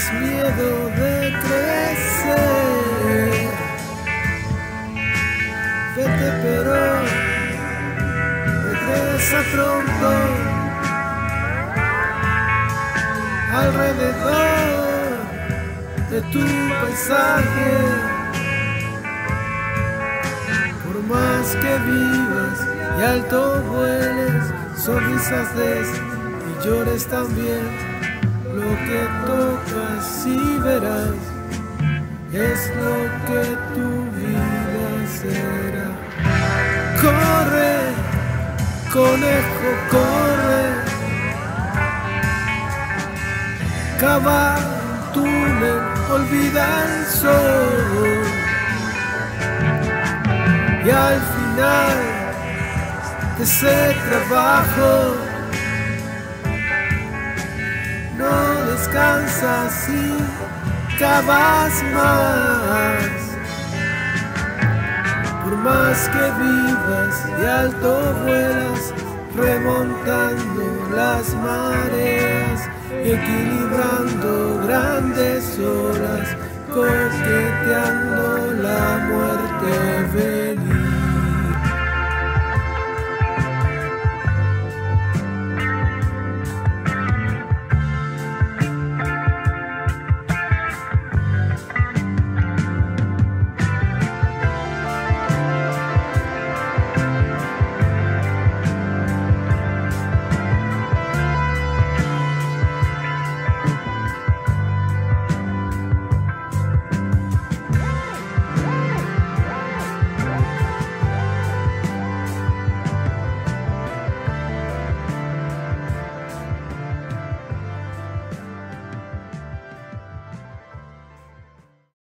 tengas miedo de crecer. Vete pero regresa pronto. Alrededor de tu paisaje, por más que vivas y alto vueles, sonrisas des y llores también. Lo que tocas y verás es lo que tu vida será. Corre, conejo, corre. Cava un túnel, olvida el sol. Y al final de ese trabajo no descansas y cavas más. Por más que vivas y alto vuelas, remontando las mareas y equilibrando grandes olas, coqueteando la moneda.